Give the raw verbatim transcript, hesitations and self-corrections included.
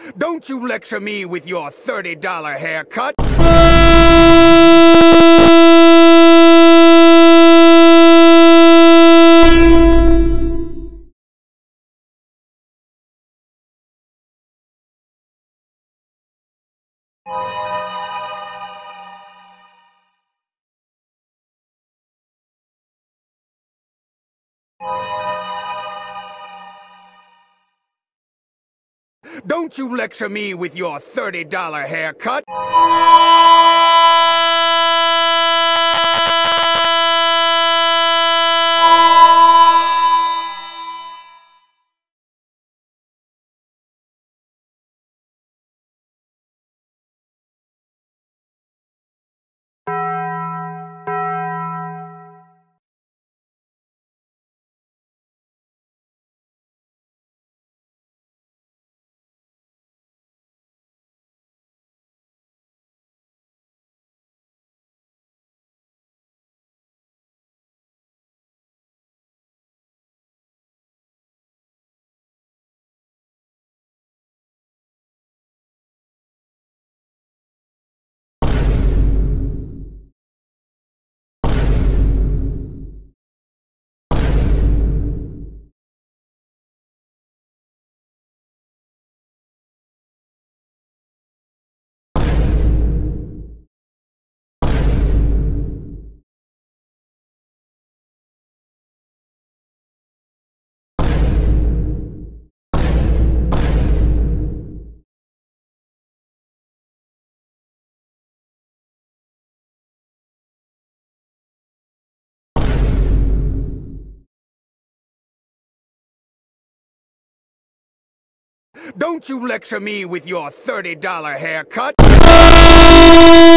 Don't you lecture me with your thirty dollar haircut! Don't you lecture me with your thirty dollar haircut! Don't you lecture me with your thirty dollar haircut!